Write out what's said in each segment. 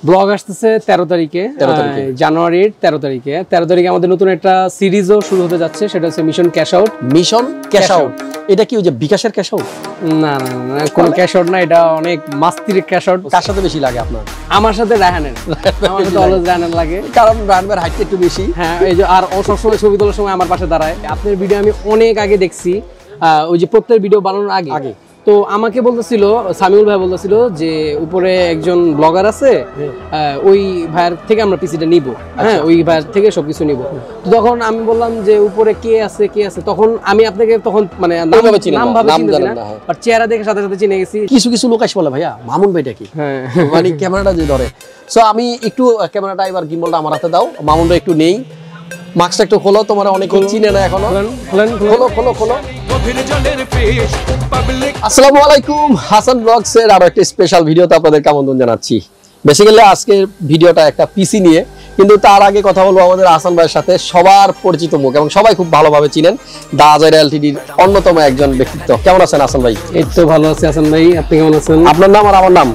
Blog আসতেছে 13 তারিখে জানুয়ারির 13 তারিখে আমাদের নতুন একটা সিরিজও শুরু হতে যাচ্ছে, সেটা হচ্ছে mission cash out. Mission cash out, এটা কি ওই যে বিকাশের ক্যাশ আউট? না না না, কোনো ক্যাশ আউট না, এটা অনেক মাস্তির ক্যাশ আউট। কার সাথে বেশি লাগে আপনার? আমার সাথে রায়হানের। আমার সাথে অলওয়েজ রায়হান লাগে, কারণ রায়হানের হাইট একটু বেশি। হ্যাঁ, এই যে আর ও সবসময় ছবি তোলার সময় আমার পাশে দাঁড়ায়। আপনার ভিডিও আমি অনেক আগে দেখছি, ওই যে প্রত্যেক ভিডিও বানানোর আগে। তো আমাকে বলতেছিল, সামিউল ভাই বলতেছিল যে উপরে একজন ব্লগার আছে, ওই ভাইয়ের থেকে আমরা পিসিটা নিব। হ্যাঁ, ওই ভাইয়ের থেকে সবকিছু নিব। তো তখন আমি বললাম যে উপরে কে আছে, তখন আমি আপনাকে তখন মানে নাম ভাবে চিনি না, আর চেহারা দেখে সাথে সাথে চিনে গেছি। কিছু কিছু লোক আসে বলে ভাইয়া মামুন ভাইটা কি, মানে ক্যামেরাটা যে ধরে। সো আমি একটু ক্যামেরাটা এবার গিম্বলটা আমার হাতে দাও, মামুন ভাই একটু নেই, মাস্কটা একটু খোলো, তোমার অনেকে চিনে না এখনো। খোলো। আসসালামু আলাইকুম, হাসান ব্লগস এর আরো একটা স্পেশাল ভিডিওতে আপনাদেরকে আমন্ত্রণ জানাচ্ছি। বেসিক্যালি আজকের ভিডিওটা একটা পিসি নিয়ে, কিন্তু তার আগে কথা বলবো আমাদের হাসান ভাইয়ের সাথে, সবার পরিচিত মুখ এবং সবাই খুব ভালোভাবে চিনেন, দা আজহারি এলটিডির অন্যতম একজন ব্যক্তিত্ব। কেমন আছেন হাসান ভাই? এই তো ভালো আছি হাসান ভাই, আপনি কেমন আছেন? আপনার নাম আর আমার নাম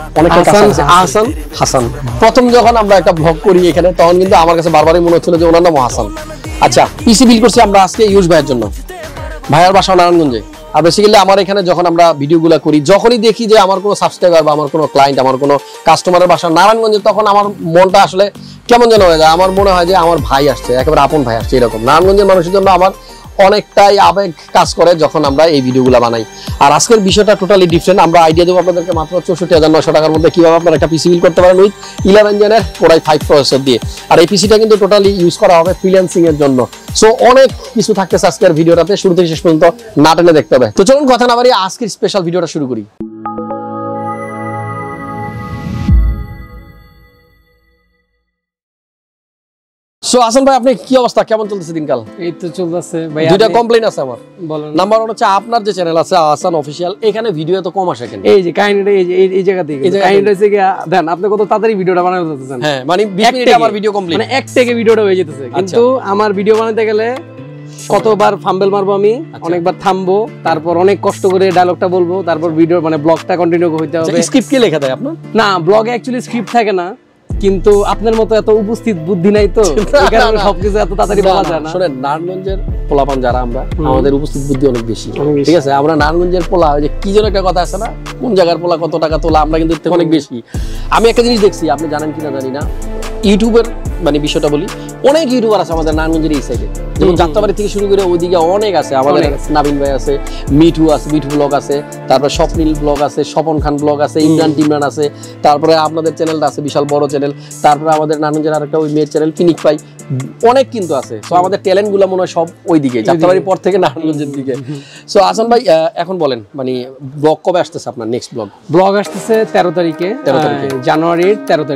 হাসান। প্রথম যখন আমরা একটা ব্লগ করি এখানে, তখন কিন্তু আমার কাছে বারবারই মনে হচ্ছিল যে ওনার নাম হাসান। আচ্ছা, পিসি বিল করছি আমরা আজকে ইউজ ভাইয়ের জন্য। ভাইয়ার বাসা নারায়ণগঞ্জে। আর বেসিক্যালি আমার এখানে যখন আমরা ভিডিওগুলো করি, যখনই দেখি যে আমার কোনো সাবস্ক্রাইবার বা আমার কোনো ক্লায়েন্ট, আমার কোনো কাস্টমারের বাসা নারায়ণগঞ্জে, তখন আমার মনটা আসলে কেমন যেন হয়ে যায়। আমার মনে হয় যে আমার ভাই আসছে, একেবারে আপন ভাই আসছে। এরকম নারায়ণগঞ্জের মানুষের জন্য আমার অনেকটাই আবেগ কাজ করে যখন আমরা এই ভিডিওগুলো বানাই। আর আজকের বিষয়টা টোটালি ডিফারেন্ট। আমরা আইডিয়া দেবো আপনাদেরকে মাত্র 64,900 টাকার মধ্যে কিভাবে আপনারা একটা পিসি বিল করতে পারেন উইথ 11 জেনের Core i5 প্রসেসর দিয়ে। আর এই পিসিটা কিন্তু টোটালি ইউজ করা হবে ফ্রিল্যান্সিং এর জন্য। সো অনেক কিছু থাকতেছে আজকের ভিডিওটাতে, শুরু থেকে শেষ পর্যন্ত না টেনে দেখতে হবে। তো চলুন কথা না বাড়িয়ে আজকের স্পেশাল ভিডিওটা শুরু করি। সো হাসান ভাই, আপনি কি অবস্থা, কেমন চলতেছে দিনকাল? এই তো চলতেছে ভাই। দুইটা কমপ্লেইন আছে আমার। বলেন। নাম্বার 1 হচ্ছে আপনার যে চ্যানেল আছে হাসান অফিশিয়াল, এখানে ভিডিও তো কম আসে কেন? এই যে কাহিনীটা এই জায়গা থেকে, কাহিনীটা হচ্ছে কি দেন আপনি কত তাড়াতাড়ি ভিডিওটা বানাতে চাচ্ছেন। হ্যাঁ, মানে 20 মিনিটে আমার ভিডিও কমপ্লিট, মানে এক থেকে ভিডিওটা হয়ে যেতেছে। কিন্তু আমার ভিডিও বানাতে গেলে কতবার ফাম্বেল মারবো আমি, অনেকবার থামবো, তারপর অনেক কষ্ট করে ডায়লগটা বলবো, তারপর ভিডিও মানে ব্লগটা কন্টিনিউ করতে হবে। স্ক্রিপ্ট কি লেখা দেয় আপনার? না, ব্লগে অ্যাকচুয়ালি স্ক্রিপ্ট থাকে না, কিন্তু আপনার মতো এত উপস্থিত বুদ্ধি নাই, তো এই কারণে সবকিছু এত তাড়াতাড়ি বলা যায় না। শুনেন, নারায়ণগঞ্জের পোলাপান যারা আমরা, আমাদের উপস্থিত বুদ্ধি অনেক বেশি, ঠিক আছে? আমরা নারায়ণগঞ্জের পোলা, ওই যে কি যেন একটা কথা আছে না, কোন জায়গার পোলা কত টাকা তোলা, আমরা কিন্তু অনেক বেশি। আমি একটা জিনিস দেখছি, আপনি জানেন কিনা জানি না, ইউটিউবের মানে বিষয়টা বলি, অনেক ইউটিউবার আছে আমাদের নারায়ণগঞ্জের এই সাইডে, যেমন যাত্রাবাড়ি থেকে শুরু করে ওইদিকে অনেক আছে। আমাদের নাবিন ভাই আছে, মিঠু ব্লগ আছে, তারপর স্বপ্নীল ব্লগ আছে, স্বপন খান ব্লগ আছে, ইমরান আছে, তারপরে আপনাদের চ্যানেলটা আছে বিশাল বড় চ্যানেল, তারপরে আমাদের নারায়ণগঞ্জের আরেকটা ওই মেয়ের চ্যানেল পিনিক পাই, অনেক কিন্তু আছে। সো আমাদের ট্যালেন্ট গুলো মনে হয় সব ওইদিকে, যাত্রাবাড়ির পর থেকে নারায়ণগঞ্জের দিকে। সো হাসান ভাই, এখন বলেন, মানে ব্লগ কবে আসতেছে আপনার? নেক্সট ব্লগ আসতেছে 13 তারিখে জানুয়ারির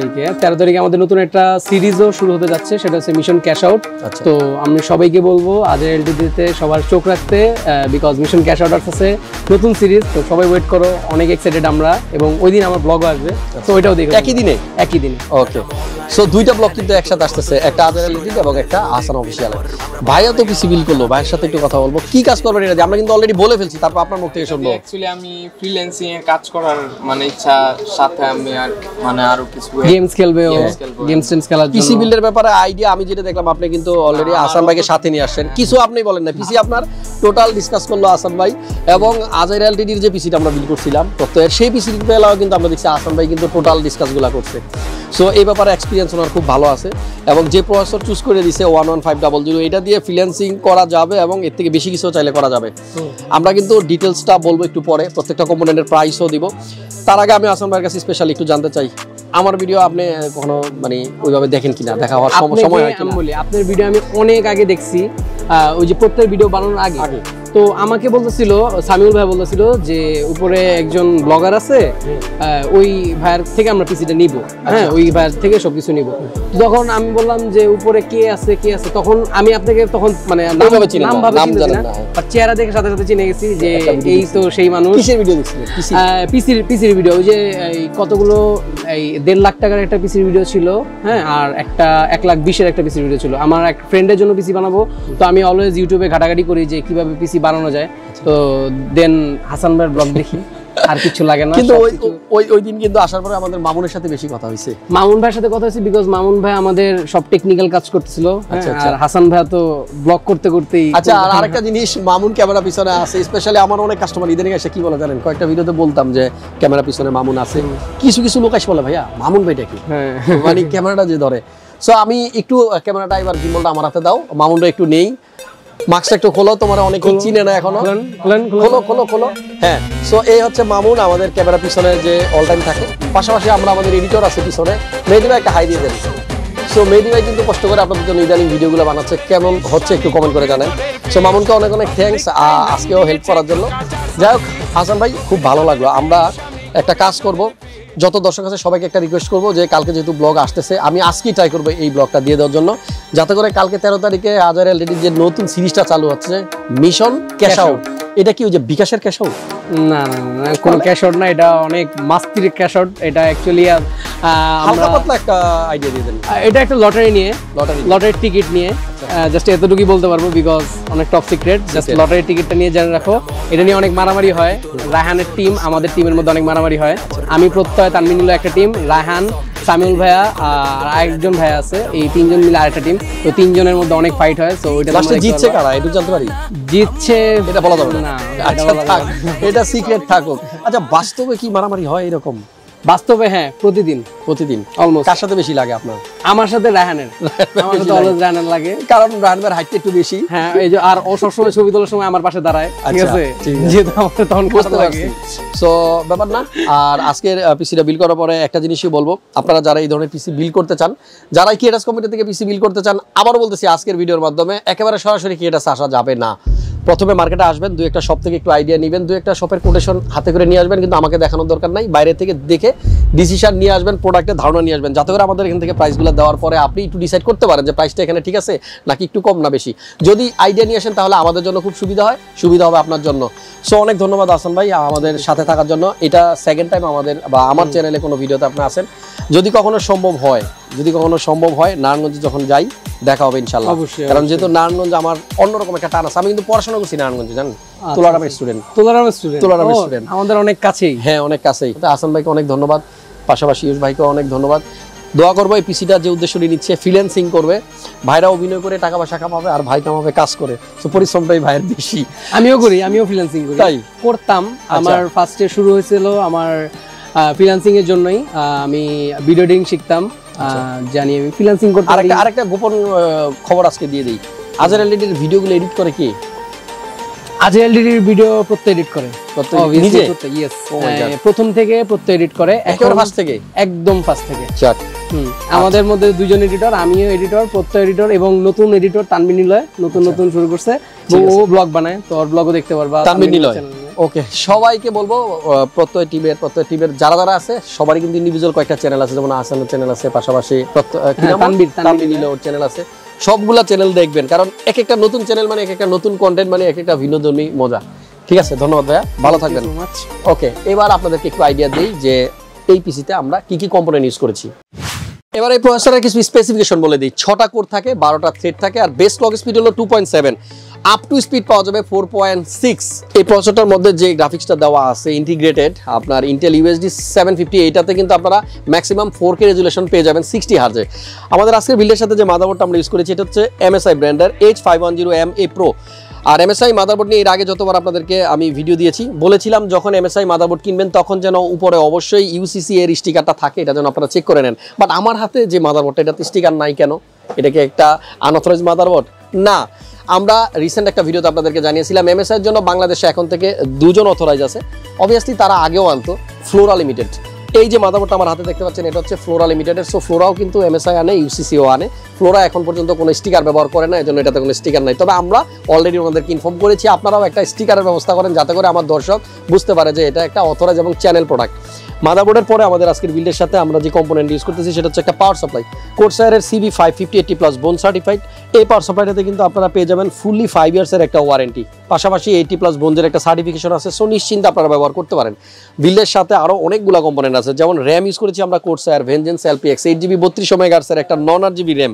13 তারিখে আমাদের নতুন একটা সিরিজও শুরু হতে যাচ্ছে, সেটা হচ্ছে মিশন ক্যাশ আউট। তো আমি সবাইকে বলবো আজহারি এলটিডিতে সবার চোখ রাখতে, বিকজ মিশন ক্যাশ আউট আসছে নতুন সিরিজ। তো সবাই ওয়েট করো, অনেক এক্সাইটেড আমরা, এবং ওই দিন আমার ব্লগও আসবে, তো ওইটাও দেখো একই দিনে। ওকে, সো দুইটা ব্লগ কিন্তু একসাথে আসতেছে, একটা আজহারি এলটিডি এবং একটা হাসান অফিশিয়াল। ভাইয়া তো পিসি বিল করলো, ভাইয়ের সাথে একটু কথা বলবো, কি কাজ করবেন এটা আমরা কিন্তু অলরেডি বলে ফেলছি, তারপর আপনার মুখ থেকে শুনবো। অ্যাকচুয়ালি আমি ফ্রিল্যান্সিং এ কাজ করার মানে ইচ্ছা, সাথে আমি আর মানে আরো কিছু গেমস খেলবে, গেমস খেলার জন্য পিসি বিল্ডের ব্যাপারে আইডিয়া আমি যেটা দেখলাম, আপনি কিন্তু অলরেডি হাসান ভাইকে সাথে নিয়ে আসছেন। কিছু আপনি বলেন না, পিসি আপনার টোটাল ডিসকাস করলো হাসান ভাই, এবং আজহারি এলটিডির যে পিসিটা আমরা বিল করছিলাম প্রত্যেক, সেই পিসির বেলাও কিন্তু আমরা দেখছি হাসান ভাই কিন্তু টোটাল ডিসকাসগুলো করছে। সো এই ব্যাপারে এক্সপিরিয়েন্স ওনার খুব ভালো আছে, এবং যে প্রসেসর চুজ করে দিছে 11500, এটা দিয়ে ফ্রিল্যান্সিং করা যাবে এবং এর থেকে বেশি কিছু চাইলে করা যাবে। আমরা কিন্তু ডিটেলসটা বলবো একটু পরে, প্রত্যেকটা কম্পোনেন্টের প্রাইসও দিব। তার আগে আমি হাসান ভাইয়ের কাছে স্পেশালি একটু জানতে চাই, আমার ভিডিও আপনি কখনো মানে ওইভাবে দেখেন কিনা, দেখা হওয়ার সময় হয় কিনা? বলি, আপনার ভিডিও আমি অনেক আগে দেখছি, ওই যে প্রত্যেক ভিডিও বানানোর আগে। তো আমাকে বলতেছিল, সামিউল ভাই বলতেছিল যে উপরে একজন ব্লগার আছে, ওই ভাইয়ের থেকে আমরা পিসিটা নিব। হ্যাঁ, ওই ভাইয়ের থেকে সবকিছু নিব। তখন আমি বললাম যে উপরে কে আছে, তখন আমি আপনাকে তখন মানে নাম ভাবে চিনি না, আর চেহারা দেখে সাথে সাথে চিনে গেছি যে এই তো সেই মানুষ। কিসের ভিডিও দেখছিলেন? পিসির ভিডিও, ওই যে কতগুলো এই 1.5 লাখ টাকার একটা পিসির ভিডিও ছিল, হ্যাঁ, আর একটা 1,20,000 একটা পিসির ভিডিও ছিল। আমার এক ফ্রেন্ডের জন্য পিসি বানাবো, তো আমি অলওয়েজ ইউটিউবে ঘাটাঘাটি করি যে কিভাবে পিসি বানানো যায়। তো দেন হাসান ভাইয়ের ব্লগ দেখি, আর কিছু লাগে না। কিন্তু ওই দিন কিন্তু আসার পরে আমাদের মামুনের সাথে বেশি কথা হয়েছে। মামুন ভাইয়ের সাথে কথা হয়েছে বিকজ মামুন ভাই আমাদের সব টেকনিক্যাল কাজ করতেছিল, আর হাসান ভাই তো ব্লগ করতে করতেই। আচ্ছা, আর আরেকটা জিনিস, মামুন ক্যামেরা পিছনে আছে। স্পেশালি আমার অনেক কাস্টমার ইদানিং এসে কি বলে জানেন, কয়েকটা ভিডিওতে বলতাম যে ক্যামেরা পিছনে মামুন আছে, কিছু কিছু লোক এসে বলে ভাইয়া মামুন ভাইটা কি, মানে ক্যামেরাটা যে ধরে। সো আমি একটু ক্যামেরাটা এবার গিম্বলটা আমার হাতে দাও, মামুনটা একটু নেই, মাস্কটা একটু খোলো, তোমার অনেকে চিনে না এখনো, খোলো খোলো খোলো। হ্যাঁ, সো এই হচ্ছে মামুন আমাদের ক্যামেরা পিছনে যে অল টাইম থাকে। পাশাপাশি আমরা আমাদের এডিটর আছে পিছনে, মেহেদী ভাই একটা হাই দিয়ে দেন। সো মেহেদী ভাই কিন্তু কষ্ট করে আপনাদের জন্য ইদানিং ভিডিওগুলো বানাচ্ছে, কেমন হচ্ছে একটু কমেন্ট করে জানেন। সো মামুনকে অনেক অনেক থ্যাঙ্কস আজকেও হেল্প করার জন্য। যাই হোক হাসান ভাই, খুব ভালো লাগলো। আমরা একটা কাজ করব, যত দর্শক আছে সবাইকে একটা রিকোয়েস্ট করবো যে কালকে যেহেতু ব্লগ আসতেছে, আমি আজকেই ট্রাই করবো এই ব্লগটা দিয়ে দেওয়ার জন্য, যাতে করে কালকে 13 তারিখে আজহার এলটিডির যে নতুন সিরিজটা চালু হচ্ছে মিশন ক্যাশ আউট, এটা কি ওই যে বিকাশের ক্যাশ আউট? না না না, কোনো ক্যাশ আউট না, এটা অনেক মাস্তির ক্যাশ আউট। এটা অ্যাকচুয়ালি হালকা পাতলা একটা আইডিয়া দিয়ে দেন। এটা একটা লটারি নিয়ে, লটারির টিকিট নিয়ে, জাস্ট এতটুকুই বলতে পারবো বিকজ অনেক টপ সিক্রেট। জাস্ট লটারির টিকিটটা নিয়ে জেনে রাখো। এটা নিয়ে অনেক মারামারি হয়, রায়হানের টিম আমাদের টিমের মধ্যে অনেক মারামারি হয়। আমি প্রত্যয়, তানমিনুল একটা টিম, রায়হান, সামিউল ভাইয়া আর আরেকজন ভাইয়া আছে, এই তিনজন মিলে আরেকটা টিম। তো তিনজনের মধ্যে অনেক ফাইট হয়। সো ওইটা লাস্টে জিতছে কারা একটু জানতে পারি? জিতছে এটা বলা যাবে না, আচ্ছা থাক, এটা সিক্রেট থাকুক। আচ্ছা, বাস্তবে কি মারামারি হয় এরকম? বাস্তবে হ্যাঁ, প্রতিদিন অলমোস্ট। কার সাথে বেশি লাগে আপনার? আমার সাথে রায়হানের, আমার সাথে অলওয়েজ রায়হানের লাগে, কারণ রায়হানের হাইটটা একটু বেশি। হ্যাঁ, এই যে আর ও সবসময় ছবি তোলার সময় আমার পাশে দাঁড়ায়, ঠিক আছে, যেহেতু আমাদের তখন বুঝতে পারছি। সো ব্যাপার না। আর আজকের পিসিটা বিল করার পরে একটা জিনিসই বলবো, আপনারা যারা এই ধরনের পিসি বিল করতে চান, যারা কিয়েটাস কমিটি থেকে পিসি বিল করতে চান, আবারও বলতেছি আজকের ভিডিওর মাধ্যমে একেবারে সরাসরি কিয়েটাস আসা যাবে না। প্রথমে মার্কেটে আসবেন, দু একটা শপ থেকে একটু আইডিয়া নেবেন, দু একটা শপের কোটেশন হাতে করে নিয়ে আসবেন, কিন্তু আমাকে দেখানোর দরকার নাই, বাইরে থেকে দেখে ডিসিশন নিয়ে আসবেন, প্রোডাক্টের ধারণা নিয়ে আসবেন, যাতে করে আমাদের এখান থেকে প্রাইসগুলো দেওয়ার পরে আপনি একটু ডিসাইড করতে পারেন যে প্রাইসটা এখানে ঠিক আছে নাকি একটু কম না বেশি। যদি আইডিয়া নিয়ে আসেন তাহলে আমাদের জন্য খুব সুবিধা হয়, সুবিধা হবে আপনার জন্য। সো অনেক ধন্যবাদ হাসান ভাই আমাদের সাথে থাকার জন্য। এটা সেকেন্ড টাইম আমাদের বা আমার চ্যানেলে কোনো ভিডিওতে আপনি আসেন। যদি কখনো সম্ভব হয় নারায়ণগঞ্জে যখন যাই দেখা হবে ইনশাআল্লাহ। কারণ যেহেতু নারায়ণগঞ্জ আমার অন্যরকম একটা টান আছে, আমি কিন্তু পড়াশোনা করছি নারায়ণগঞ্জে, জানেন, তোলারামের স্টুডেন্ট। আমাদের অনেক কাছেই। হ্যাঁ, অনেক কাছেই। হাসান ভাইকে অনেক ধন্যবাদ, পাশাপাশি ইউস ভাইকে অনেক ধন্যবাদ। দোয়া করবো এই পিসিটা যে উদ্দেশ্য নিয়ে নিচ্ছে, ফ্রিল্যান্সিং করবে, ভাইরা অভিনয় করে টাকা পয়সা কামাবে আর ভাই কামাবে কাজ করে। তো পরিশ্রমটাই ভাইয়ের বেশি। আমিও ফ্রিল্যান্সিং করি, তাই করতাম। আমার ফার্স্টে শুরু হয়েছিল আমার ফ্রিল্যান্সিং এর জন্যই। আমি ভিডিও এডিটিং শিখতাম, জানি আমি ফ্রিল্যান্সিং করতে। আরেকটা গোপন খবর আজকে দিয়ে দিই, আজহার এলটিডির ভিডিওগুলো এডিট করে কি? আজহার এলটিডির ভিডিও প্রত্যেক এডিট করে নিজে? ইয়েস, প্রথম থেকে প্রত্যেক এডিট করে, একেবারে ফার্স্ট থেকে? একদম ফার্স্ট থেকে। যাক, আমাদের মধ্যে দুজন এডিটর, আমিও এডিটর, প্রত্যয় এডিটর, এবং নতুন এডিটর তানমিন নিলয় নতুন শুরু করছে, ও ব্লগ বানায়, তো ওর ব্লগও দেখতে পারবা তানমিন নিলয়। ওকে, সবাইকে বলবো প্রত্যয় টিমের যারা যারা আছে সবারই কিন্তু ইন্ডিভিজুয়াল কয়েকটা চ্যানেল আছে, যেমন আসানের চ্যানেল আছে, পাশাপাশি তানবির নিলয়ের চ্যানেল আছে। সবগুলা চ্যানেল দেখবেন, কারণ এক একটা নতুন চ্যানেল মানে এক একটা নতুন কন্টেন্ট মানে এক একটা বিনোদনী মজা। ঠিক আছে, ধন্যবাদ ভাইয়া, ভালো থাকবেন। ওকে, এবার আপনাদেরকে একটু আইডিয়া দিই যে এই পিসিতে আমরা কি কি কম্পোনেন্ট ইউজ করেছি। এবার এই প্রসেসরের কিছু স্পেসিফিকেশন বলে দিই। 6টা কোর থাকে, 12টা থ্রেড থাকে, আর বেস ক্লক স্পিড হলো 2.7, আপ টু স্পিড পাওয়া যাবে 4.6। এই প্রসেসরটার মধ্যে যে গ্রাফিক্সটা দেওয়া আছে ইন্টিগ্রেটেড, আপনার ইন্টেল ইউএসডি 750, এইটাতে কিন্তু আপনারা ম্যাক্সিমাম 4K রেজুলেশন পেয়ে যাবেন 60 হার্জে। আমাদের আজকের বিল্ডের সাথে যে মাদারবোর্ডটা আমরা ইউজ করেছি এটা হচ্ছে MSI ব্র্যান্ডের H510MA Pro। আর MSI মাদারবোর্ড নিয়ে এর আগে যতবার আপনাদেরকে আমি ভিডিও দিয়েছি, বলেছিলাম যখন MSI মাদারবোর্ড কিনবেন তখন যেন উপরে অবশ্যই UCC এর স্টিকারটা থাকে, এটা যেন আপনারা চেক করে নেন। বাট আমার হাতে যে মাদারবোর্ডটা, এটাতে স্টিকার নাই কেন? এটা কি একটা আনঅথরাইজ মাদারবোর্ড? না, আমরা রিসেন্ট একটা ভিডিওতে আপনাদেরকে জানিয়েছিলাম MSI এর জন্য বাংলাদেশে এখন থেকে 2জন অথরাইজ আছে। অবভিয়াসলি তারা আগেও আনতো, ফ্লোরা লিমিটেড। এই যে মাদারবোর্ডটা আমার হাতে দেখতে পাচ্ছেন, এটা হচ্ছে ফ্লোরা লিমিটেডের। সো ফ্লোরাও কিন্তু MSI আনে, UCCও আনে। ফ্লোরা এখন পর্যন্ত কোনো স্টিকার ব্যবহার করে না, এজন্য এটাতে কোনো স্টিকার নাই। তবে আমরা অলরেডি ওনাদেরকে ইনফর্ম করেছি, আপনারাও একটা স্টিকারের ব্যবস্থা করেন, যাতে করে আমার দর্শক বুঝতে পারে যে এটা একটা অথরাইজ এবং চ্যানেল প্রোডাক্ট। মাদারবোর্ডের পরে আমাদের আজকের বিল্ডের সাথে আমরা যে কম্পোনেন্ট ইউজ করতেছি সেটা হচ্ছে একটা পাওয়ার সাপ্লাই, কোর্সায়ারের CB55080+ বোন সার্টিফাইড। এই পাওয়ার সাপ্লাইটাতে কিন্তু আপনারা পেয়ে যাবেন ফুললি 5 ইয়ার্সের একটা ওয়ারেন্টি, পাশাপাশি 80+ বোনজের একটা সার্টিফিকেশন আছে। সো নিশ্চিন্তে আপনারা ব্যবহার করতে পারেন। বিল্ডের সাথে আরও অনেকগুলো কম্পোনেন্ট আছে, যেমন র্যাম ইউজ করেছি আমরা কোর্সায়ার ভেনজেন্স LPX 8GB 3200 মেগাহার্টজের একটা নন RGB র্যাম।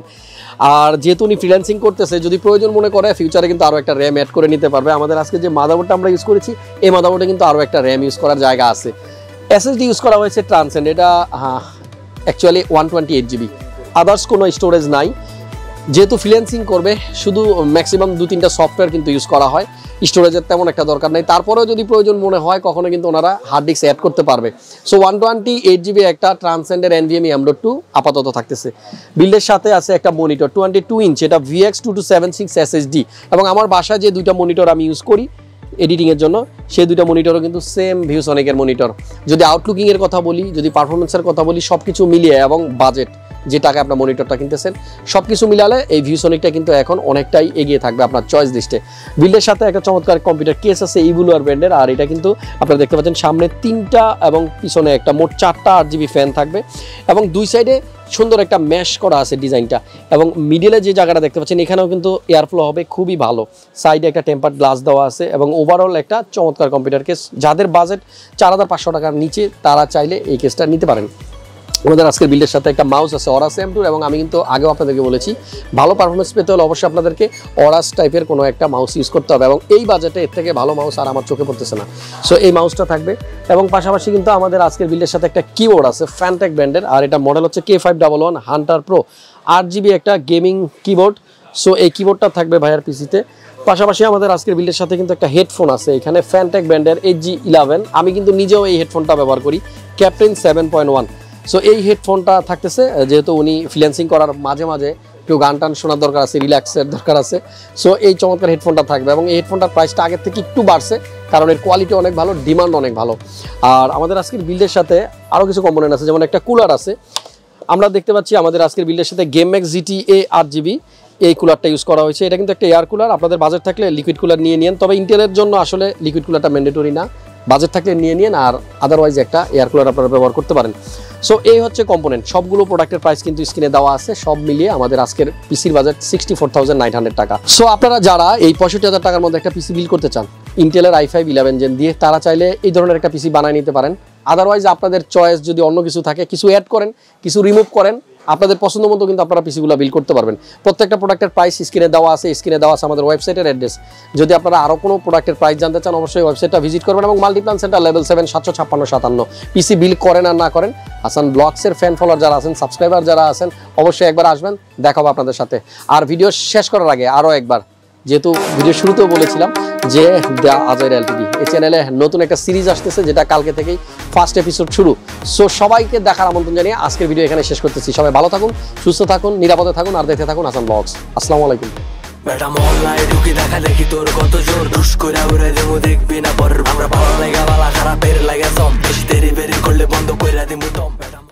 আর যেহেতু উনি ফ্রিল্যান্সিং করতেছে, যদি প্রয়োজন মনে করে ফিউচারে কিন্তু আরও একটা র্যাম অ্যাড করে নিতে পারবে। আমাদের আজকে যে মাদারবোর্ডটা আমরা ইউজ করেছি, এই মাদারবোর্ডে কিন্তু আরও একটা র্যাম ইউজ করার জায়গা আছে। SSD ইউজ করা হয়েছে ট্রান্সেন্ড, এটা অ্যাকচুয়ালি 128GB, আদার্স কোনো স্টোরেজ নাই। যেহেতু ফ্রিল্যান্সিং করবে, শুধু ম্যাক্সিমাম 2-3টা সফটওয়্যার কিন্তু ইউজ করা হয়, স্টোরেজের তেমন একটা দরকার নেই। তারপরেও যদি প্রয়োজন মনে হয় কখনো কিন্তু ওনারা হার্ড ডিস্ক অ্যাড করতে পারবে। সো 128GB একটা ট্রান্সেন্ডের NVMe M.2 আপাতত থাকতেছে। বিল্ডের সাথে আছে একটা মনিটর 22 ইঞ্চ, এটা VX2276 SSD, এবং আমার বাসায় যে দুইটা মনিটর আমি ইউজ করি এডিটিংয়ের জন্য, সেই দুইটা মনিটরও কিন্তু সেম ভিউসনিকের মনিটর। যদি আউটলুকিংয়ের কথা বলি, যদি পারফরমেন্সের কথা বলি, সব কিছু মিলিয়ে এবং বাজেট, যে টাকা আপনার মনিটরটা কিনতেছেন, সব কিছু মিলালে এই ভিউসনিকটা কিন্তু এখন অনেকটাই এগিয়ে থাকবে আপনার চয়েস লিস্টে। বিল্ডের সাথে একটা চমৎকার কম্পিউটার কেস আছে ইভুলুয়ার ব্র্যান্ডের, আর এটা কিন্তু আপনারা দেখতে পাচ্ছেন সামনে 3টা এবং পিছনে একটা, মোট 4টা RGB ফ্যান থাকবে, এবং দুই সাইডে সুন্দর একটা ম্যাশ করা আছে ডিজাইনটা, এবং মিডিলে যে জায়গাটা দেখতে পাচ্ছেন এখানেও কিন্তু এয়ারফ্লো হবে খুবই ভালো। সাইডে একটা টেম্পার্ড গ্লাস দেওয়া আছে, এবং ওভারঅল একটা চমৎকার কম্পিউটার কেস। যাদের বাজেট 4500 টাকার নিচে, তারা চাইলে এই কেসটা নিতে পারেন। আমাদের আজকের বিল্ডের সাথে একটা মাউস আছে অরাস M2, এবং আমি কিন্তু আগেও আপনাদেরকে বলেছি ভালো পারফরমেন্স পেতে হলে অবশ্যই আপনাদেরকে অরাস টাইপের কোনো একটা মাউস ইউজ করতে হবে, এবং এই বাজেটে এর থেকে ভালো মাউস আর আমার চোখে পড়তেছে না। সো এই মাউসটা থাকবে, এবং পাশাপাশি কিন্তু আমাদের আজকের বিল্ডের সাথে একটা কিবোর্ড আছে ফ্যানটেক ব্র্যান্ডের, আর এটা মডেল হচ্ছে K511 হান্টার প্রো 8GB একটা গেমিং কিবোর্ড। সো এই কিবোর্ডটা থাকবে ভাইয়ার পিসিতে। পাশাপাশি আমাদের আজকের বিল্ডের সাথে কিন্তু একটা হেডফোন আছে এখানে ফ্যানটেক ব্র্যান্ডের HG11, আমি কিন্তু নিজেও এই হেডফোনটা ব্যবহার করি, ক্যাপ্টেন 7.1। সো এই হেডফোনটা থাকতেছে, যেহেতু উনি ফ্রিল্যান্সিং করার মাঝে মাঝে একটু গান টান শোনার দরকার আছে, রিল্যাক্সের দরকার আছে। সো এই চমৎকার হেডফোনটা থাকবে, এবং এই হেডফোনটার প্রাইসটা আগের থেকে একটু বাড়ছে, কারণ এর কোয়ালিটি অনেক ভালো, ডিমান্ড অনেক ভালো। আর আমাদের আজকের বিল্ডের সাথে আরও কিছু কম্পোনেন্ট আছে, যেমন একটা কুলার আছে। আমরা দেখতে পাচ্ছি আমাদের আজকের বিল্ডের সাথে GameX GT-A 8GB এই কুলারটা ইউজ করা হয়েছে। এটা কিন্তু একটা এয়ার কুলার, আপনাদের বাজেট থাকলে লিকুইড কুলার নিয়ে নিন, তবে ইন্টেলের জন্য আসলে লিকুইড কুলারটা ম্যান্ডেটরি না, বাজেট থাকলে নিয়ে নিন, আর আদারওয়াইজ একটা এয়ার কুলার আপনারা ব্যবহার করতে পারেন। সো এই হচ্ছে কম্পোনেন্ট, সবগুলো প্রোডাক্টের প্রাইস কিন্তু স্ক্রিনে দেওয়া আছে। সব মিলিয়ে আমাদের আজকের পিসির বাজেট 64,900 টাকা। সো আপনারা যারা এই 65,000 টাকার মধ্যে একটা পিসি বিল করতে চান ইন্টেলের i5 11 জেন দিয়ে, তারা চাইলে এই ধরনের একটা পিসি বানিয়ে নিতে পারেন। আদারওয়াইজ আপনাদের চয়েস যদি অন্য কিছু থাকে, কিছু অ্যাড করেন, কিছু রিমুভ করেন, আপনাদের পছন্দ মতো কিন্তু আপনারা পিসিগুলো বিল করতে পারবেন। প্রত্যেকটা প্রোডাক্টের প্রাইস স্ক্রিনে দেওয়া আছে, স্ক্রিনে দেওয়া আছে আমাদের ওয়েবসাইটের অ্যাড্রেস। যদি আপনারা আরও কোনো প্রোডাক্টের প্রাইস জানতে চান, অবশ্যই ওয়েবসাইটটা ভিজিট করবেন, এবং multiplan centre level 7 75657 PC bill করেন আর না করেন, হাসান ব্লগসের ফ্যান ফলোয়ার যারা আছেন, সাবস্ক্রাইবার যারা আছেন, অবশ্যই একবার আসবেন, দেখা হবে আপনাদের সাথে। আর ভিডিও শেষ করার আগে আরও একবার, যেহেতু ভিডিও শুরুতেও বলেছিলাম যে দ্য আজয়ের LTD এই চ্যানেলে নতুন একটা সিরিজ আসতেছে, যেটা কালকে থেকেই ফার্স্ট এপিসোড শুরু। সো সবাইকে দেখার আমন্ত্রণ জানিয়ে আজকের ভিডিও এখানে শেষ করতেছি। সবাই ভালো থাকুন, সুস্থ থাকুন, নিরাপদে থাকুন, আর দেখতে থাকুন হাসান ব্লগস। আসসালামু আলাইকুম। বেটা মহল্লায় ঢুকি দেখা দেখি তোর কত জোর, দুষ করে উড়ে দেবো দেখবি না পর, আমরা ভালো লাগা বালা খারাপের লাগে জম, বেশি দেরি বেরি করলে বন্ধ করে দিমু দম।